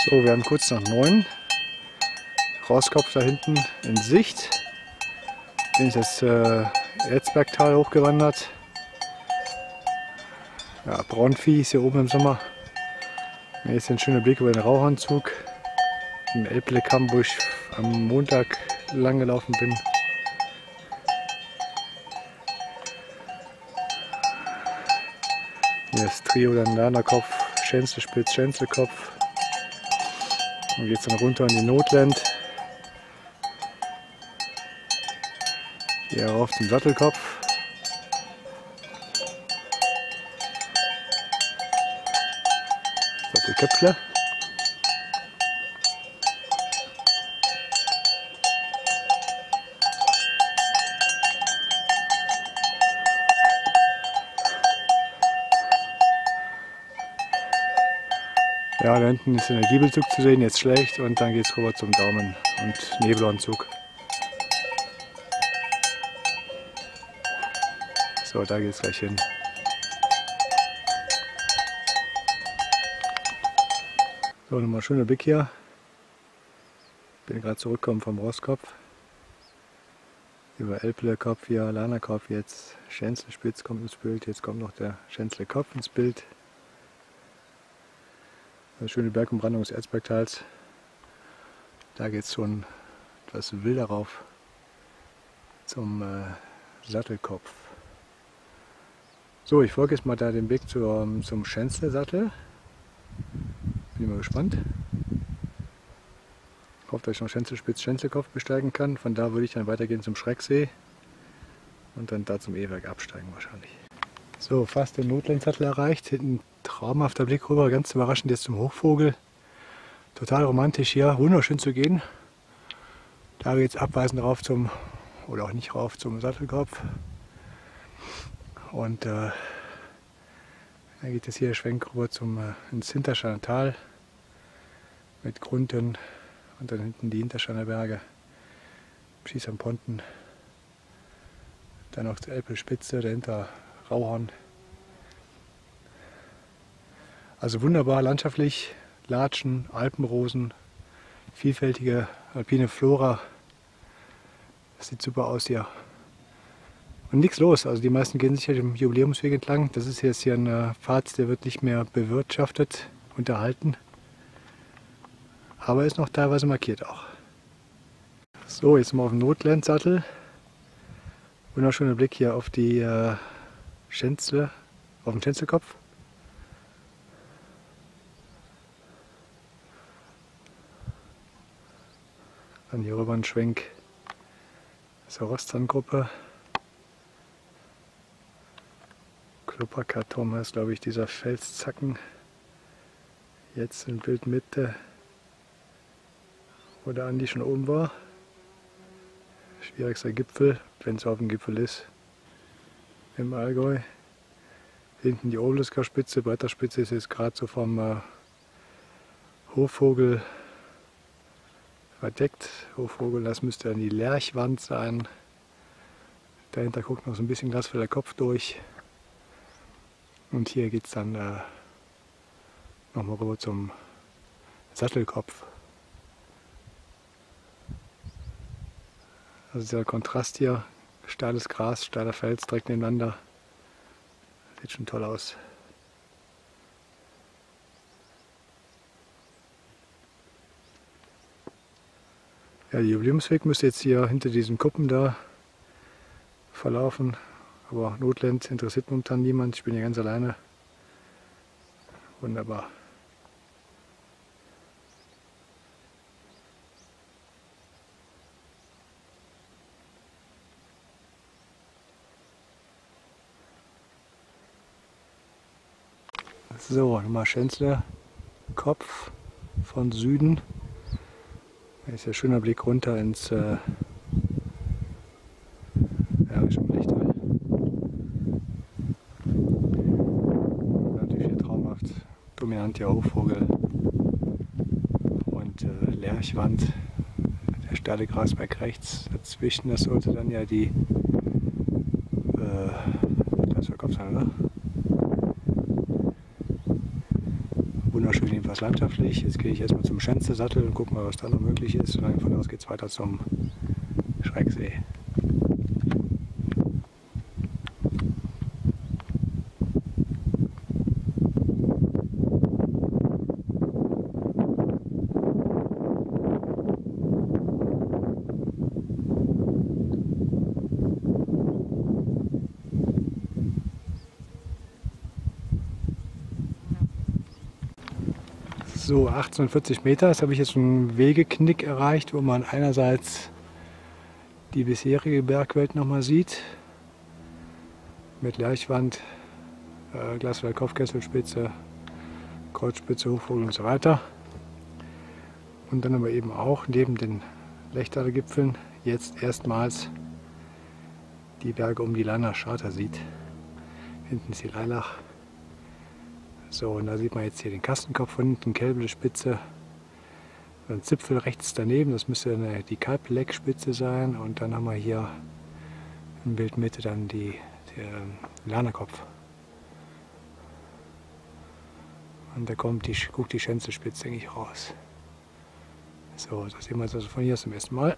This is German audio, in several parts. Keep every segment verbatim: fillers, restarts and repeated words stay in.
So, wir haben kurz nach neun. Roskopf da hinten in Sicht. Bin ich das äh, Erzbergtal hochgewandert. Ja, Braunvieh ist hier oben im Sommer. Hier ist ein schöner Blick über den Rauchanzug. Im Elbleckkamm, wo ich am Montag lang gelaufen bin. Hier ist Trio, dann Lernerkopf, Schänzelspitz, Schänzelkopf. Dann geht es dann runter in die Notland. Hier rauf zum Sattelkopf. Sattelköpfle. Ja, da hinten ist der Giebelzug zu sehen, jetzt schlecht, und dann geht es rüber zum Daumen und Nebelanzug. So, da geht es gleich hin. So, nochmal schöner Blick hier. Bin gerade zurückgekommen vom Roskopf. Über Elbleckopf, hier Lernerkopf, jetzt Schänzelspitz kommt ins Bild, jetzt kommt noch der Schänzelkopf ins Bild. Eine schöne Bergumbrandung des Erzbergtals. Da geht es schon etwas wilder rauf zum äh, Sattelkopf. So, ich folge jetzt mal da den Weg zur, zum Schänzle-Sattel. Bin mal gespannt. Ich hoffe, dass ich noch Schänzelspitz, Schänzelkopf besteigen kann. Von da würde ich dann weitergehen zum Schrecksee und dann da zum E-Werk absteigen wahrscheinlich. So, fast den Notlandsattel erreicht. Hinten traumhafter Blick rüber, ganz überraschend jetzt zum Hochvogel. Total romantisch hier, wunderschön zu gehen. Da geht es abweisend rauf zum, oder auch nicht rauf, zum Sattelkopf. Und äh, dann geht es hier Schwenk rüber zum, äh, ins Hintersteiner Tal mit Grunten und dann hinten die Hintersteiner Berge, Schieß am Ponten. Dann noch zur Elbspitze, dahinter Rauhorn. Also wunderbar landschaftlich, Latschen, Alpenrosen, vielfältige alpine Flora. Das sieht super aus hier. Und nichts los, also die meisten gehen sicher dem Jubiläumsweg entlang. Das ist jetzt hier ein Pfad, der wird nicht mehr bewirtschaftet, unterhalten. Aber ist noch teilweise markiert auch. So, jetzt mal auf dem Notlandsattel. Wunderschöner Blick hier auf die äh, Schänzle, auf den Schänzelkopf. Dann hier rüber ein Schwenk zur Rostandgruppe. Klopperkarton heißt, glaube ich, dieser Felszacken. Jetzt in Bildmitte, wo der Andi schon oben war. Schwierigster Gipfel, wenn es auf dem Gipfel ist, im Allgäu. Hinten die Obelisker Spitze, Bretterspitze ist jetzt gerade so vom äh, Hochvogel verdeckt. Hochvogel, das müsste dann die Lerchwand sein. Dahinter guckt noch so ein bisschen Glasfelder Kopf durch. Und hier geht es dann äh, nochmal rüber zum Sattelkopf. Also dieser Kontrast hier, steiles Gras, steiler Fels direkt nebeneinander. Sieht schon toll aus. Ja, der Jubiläumsweg müsste jetzt hier hinter diesen Kuppen da verlaufen. Aber Notland interessiert momentan niemand. Ich bin hier ganz alleine. Wunderbar. So, nochmal Schänzle Kopf von Süden. Da ist ja ein schöner Blick runter ins äh, Bergische Lechtal. Natürlich hier traumhaft. Dominant hier Hochvogel und äh, Lerchwand. Der steile Grasberg rechts. Dazwischen, das sollte dann ja die äh, das soll Kopf sein, oder? Wunderschön jedenfalls. was landschaftlich. Jetzt gehe ich erstmal zum Schänze-Sattel und gucke mal, was da noch möglich ist. Und dann von aus geht es weiter zum Schrecksee. So, achtzehnhundertvierzig Meter, das habe ich jetzt einen Wegeknick erreicht, wo man einerseits die bisherige Bergwelt nochmal sieht, mit Lärchwand, äh, Glaswald, Kopfkesselspitze, Kreuzspitze, Hochvogel und so weiter. Und dann aber eben auch neben den Lechtaler Gipfeln jetzt erstmals die Berge um die Lanner Charta sieht. Hinten ist die Leilach. So, und da sieht man jetzt hier den Kastenkopf von hinten, Kelble Spitze, ein Zipfel rechts daneben, das müsste eine, die Kalbleckspitze sein, und dann haben wir hier im Bildmitte dann die, den Lernerkopf. Und da kommt die, guckt die Schänzespitze eigentlich raus. So, das sehen wir jetzt also von hier zum ersten Mal.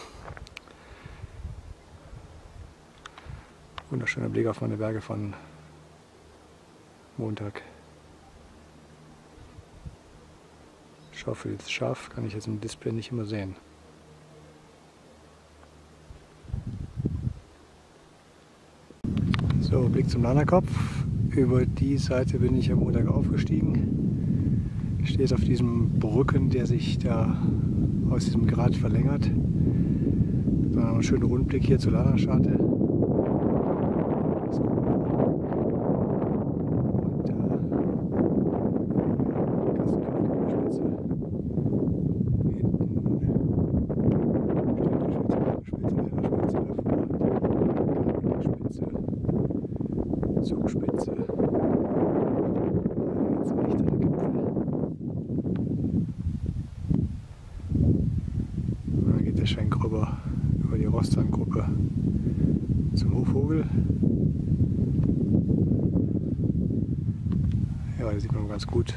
Wunderschöner Blick auf meine Berge von Montag. Scharf jetzt scharf, kann ich jetzt im Display nicht immer sehen. So, Blick zum Lernerkopf. Über die Seite bin ich am Montag aufgestiegen. Ich stehe jetzt auf diesem Brücken, der sich da aus diesem Grat verlängert. Dann haben wir einen schönen Rundblick hier zur Lanner Charta. Zugspitze. Jetzt echt an der Gipfel. Dann geht der Schenk rüber über die Rostangruppe zum Hochvogel. Ja, da sieht man ganz gut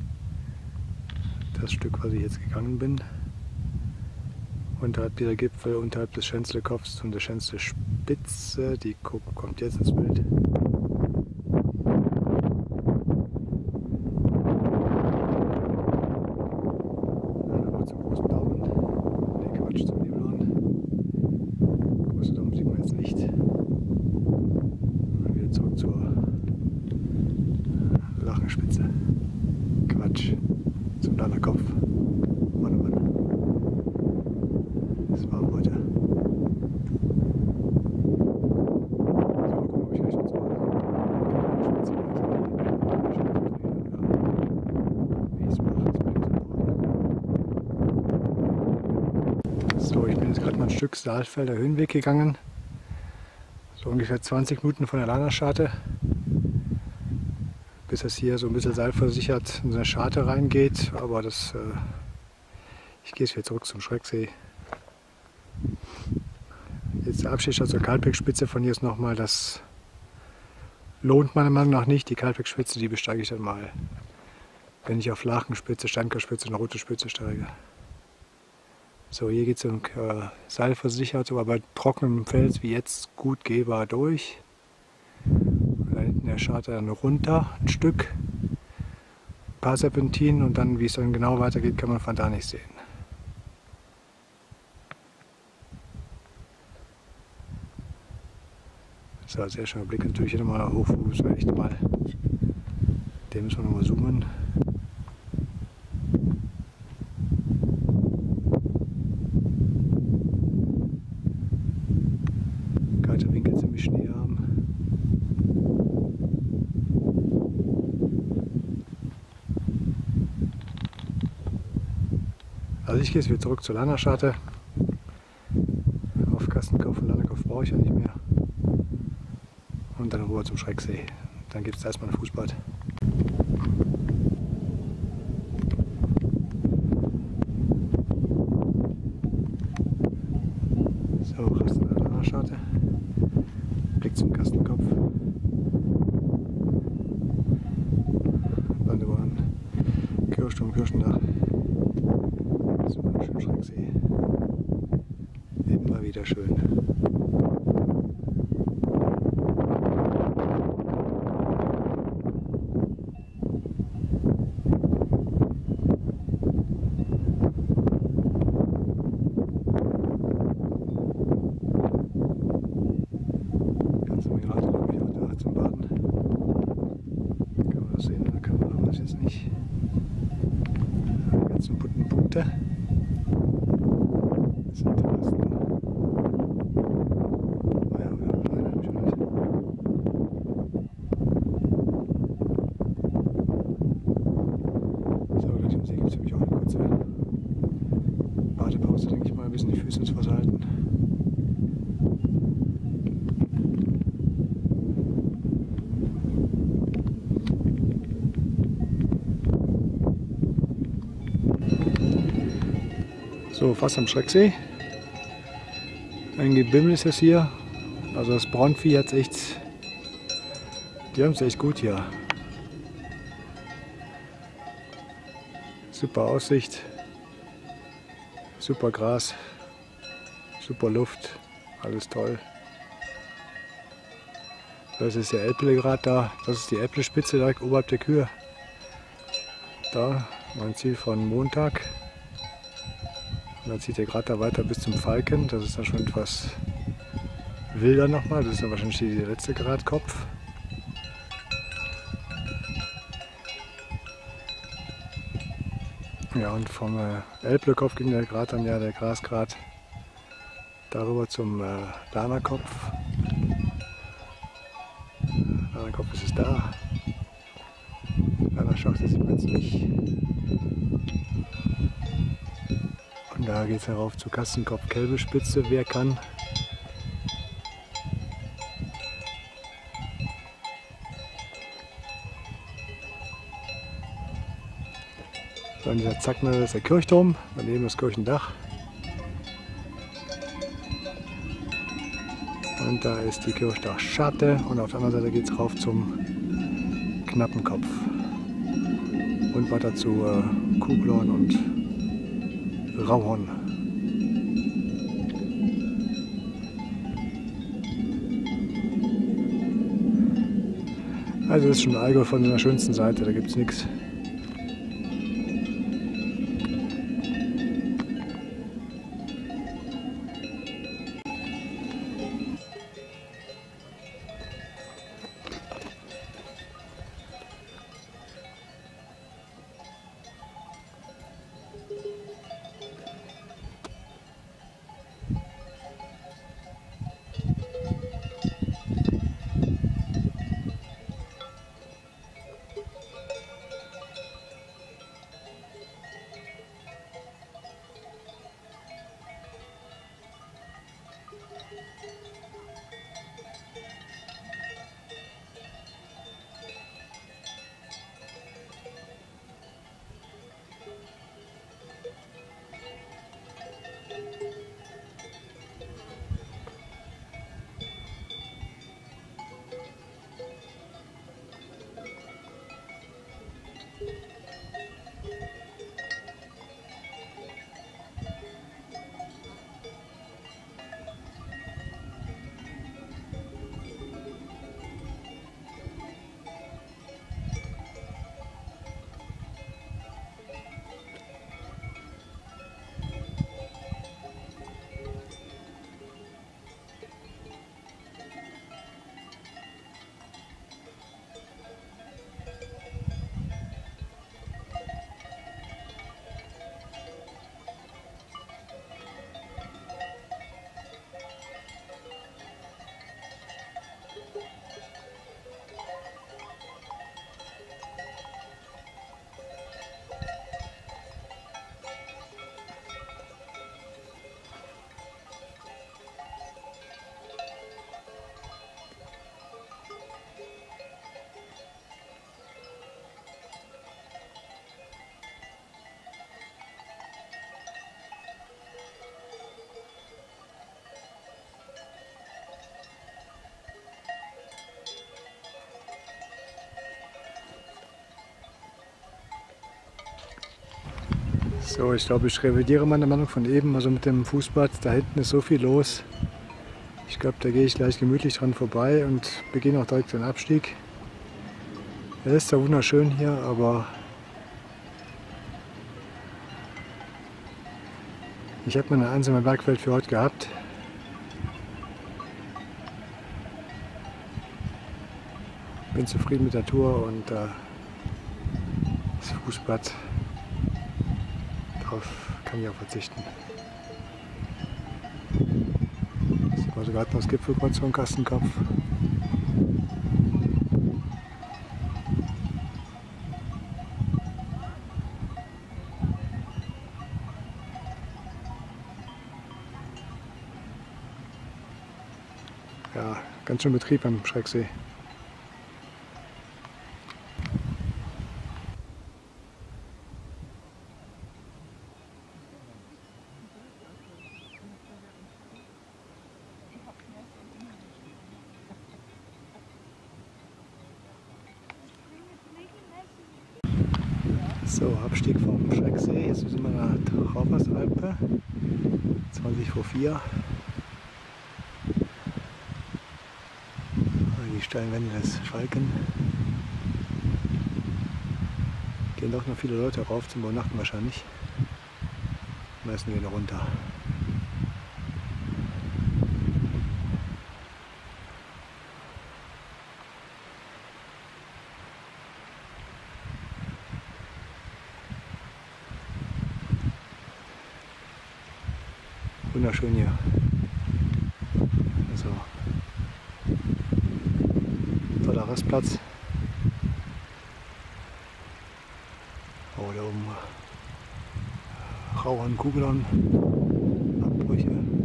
das Stück, was ich jetzt gegangen bin. Unterhalb dieser Gipfel, unterhalb des Schänzlekopfs und der Schänzlespitze, die kommt jetzt ins Bild. Lachenspitze. Quatsch. Zum Lernerkopf. Mann, oh Mann. Das war heute. So, mal gucken, ob ich gleich noch so wie ich es mache. So, ich bin jetzt gerade mal ein Stück Saalfelder Höhenweg gegangen. So ungefähr zwanzig Minuten von der Lanner Charta. Bis es hier so ein bisschen seilversichert in so eine Charta reingeht, aber das, äh, ich gehe jetzt wieder zurück zum Schrecksee. Jetzt der Abstieg zur Kalbleckspitze von hier ist nochmal, das lohnt meiner Meinung nach nicht. Die Kalbleckspitze, die besteige ich dann mal, wenn ich auf Lachenspitze, Steinkerspitze und Rote Spitze steige. So, hier geht es um äh, seilversichert, so, aber bei trockenem Fels wie jetzt gut gehbar durch. Da hinten der Charta dann runter, ein Stück, ein paar Serpentinen, und dann, wie es dann genau weitergeht, kann man von da nicht sehen. So, sehr schöner Blick natürlich hier nochmal hoch, müssen wir echt mal, den müssen wir nochmal zoomen. Kalter Winkel, ziemlich schneearm. Also ich gehe jetzt wieder zurück zur Lanner Charta. Auf Kastenkopf und Lernerkopf brauche ich ja nicht mehr. Und dann rüber zum Schrecksee. Dann gibt es erstmal ein Fußbad. So, Rast in der Lanner Charta. Blick zum Kastenkopf. Dann über einen Sturm Kirschendach. Das ist immer ein schöner Schrecksee. Immer wieder schön. Ganz im Grad, glaube ich, auch da zum Baden. Kann man das sehen in der Kamera, man jetzt nicht. Die ganzen bunten Punkte. Das sind die meisten. Oh ja, wir haben eine schon nicht. So, gleich am See gibt es nämlich auch eine kurze Badepause, denke ich mal, ein bisschen die Füße ins Wasser halten. So, fast am Schrecksee. Ein Gebimmel ist es hier. Also das Braunvieh hat es echt. Die haben es echt gut hier. Super Aussicht. Super Gras. Super Luft. Alles toll. Das ist der Elble gerade da. Das ist die Elble-Spitze direkt oberhalb der Kühe. Da mein Ziel von Montag. Und dann zieht er gerade da weiter bis zum Falken. Das ist dann schon etwas wilder nochmal. Das ist dann wahrscheinlich der letzte Gradkopf. Ja, und vom äh, Elblekopf ging der Grat dann ja der Grasgrat darüber zum äh, Lanerkopf. Lanerkopf ist es da. Lanerschacht sieht man jetzt nicht. Und da geht es herauf zu Kastenkopf-Kälbespitze, wer kann. So, und dieser Zackner ist der Kirchturm, daneben das Kirchendach. Und da ist die Kirchdachscharte und auf der anderen Seite geht es rauf zum Knappenkopf. Und weiter zu äh, Kuglorn und Rauhorn. Also das ist schon Allgäu von der schönsten Seite, da gibt es nichts. So, ich glaube, ich revidiere meine Meinung von eben. Also mit dem Fußbad, da hinten ist so viel los. Ich glaube, da gehe ich gleich gemütlich dran vorbei und beginne auch direkt den Abstieg. Es ist ja wunderschön hier, aber ich habe meine einsame Bergwelt für heute gehabt. Bin zufrieden mit der Tour und äh, das Fußbad, darauf kann ich auch verzichten. Das war sogar das Gipfelkreuz vom Kastenkopf. Ja, ganz schön Betrieb am Schrecksee. So, Abstieg vom Schrecksee. Jetzt sind wir in der Traufersalpe. zwanzig vor vier. Die steilen Wände des Schalken. Gehen doch noch viele Leute rauf zum Übernachten wahrscheinlich. Meistens wieder runter. Wunderschön hier. Also toller Rastplatz. Oh, da oben Rauern, Kugeln, Abbrüche.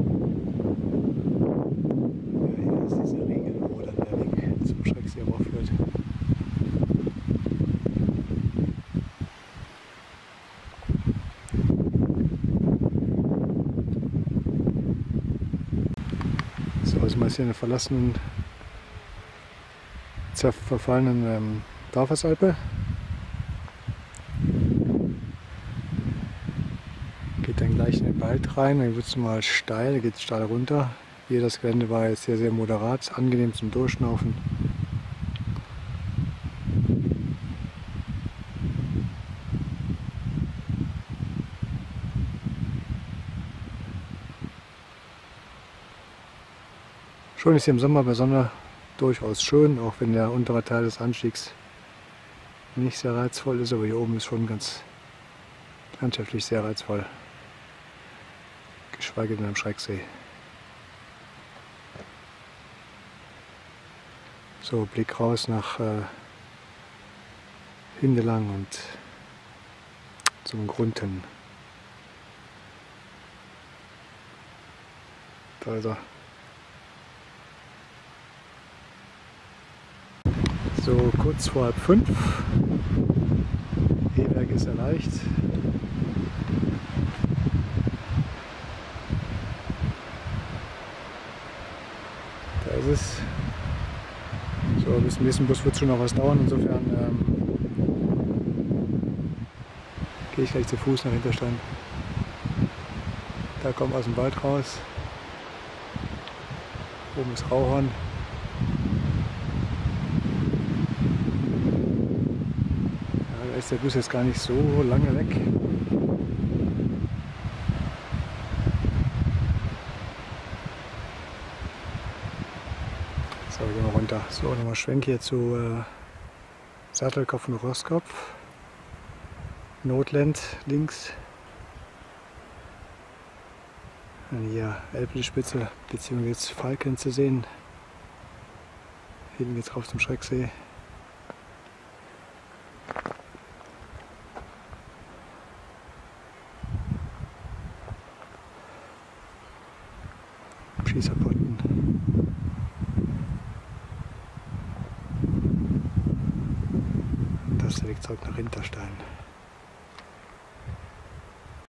Ja, hier ist diese Riegel, wo dann der Weg zum Schrecksee raufführt. So, also mal hier in der verlassenen, verfallenen ähm, Traufersalpe. Geht dann gleich in den Wald rein, dann wird es mal steil, geht es steil runter. Hier das Gelände war jetzt sehr, sehr moderat, angenehm zum Durchschnaufen. Schon ist hier im Sommer bei Sonne durchaus schön, auch wenn der untere Teil des Anstiegs nicht sehr reizvoll ist, aber hier oben ist schon ganz landschaftlich sehr reizvoll. Geschweige denn am Schrecksee. So, Blick raus nach äh, Hindelang und zum Grund hin. Da ist er. So, kurz vor halb fünf. E-Werk ist erreicht. Da ist es. So, bis zum nächsten Bus wird es schon noch was dauern. Insofern ähm, gehe ich gleich zu Fuß nach Hinterstein. Da kommen wir aus dem Wald raus. Oben ist Rauhorn. Ja, da ist der Bus jetzt gar nicht so lange weg. So, gehen wir runter. So, nochmal Schwenk hier zu äh, Sattelkopf und Rostkopf. Notland links. Und hier Elbspitze bzw. jetzt Falken zu sehen. Hinten geht's rauf zum Schrecksee. Schießerpotten. Das ist der Weg zurück nach Hinterstein.